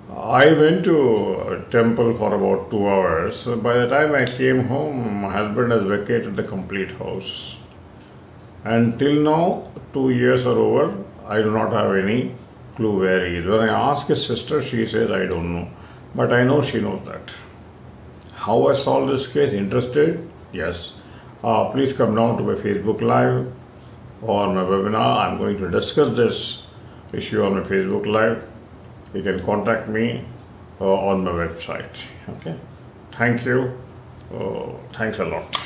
I went to a temple for about 2 hours. By the time I came home, my husband has vacated the complete house. Until now, 2 years are over, I do not have any clue where he is. When I ask his sister, she says, I don't know. But I know she knows that. How I solved this case? Interested? Yes. Please come down to my Facebook Live or my webinar. I'm going to discuss this issue on my Facebook Live. You can contact me on my website. Okay. Thank you. Thanks a lot.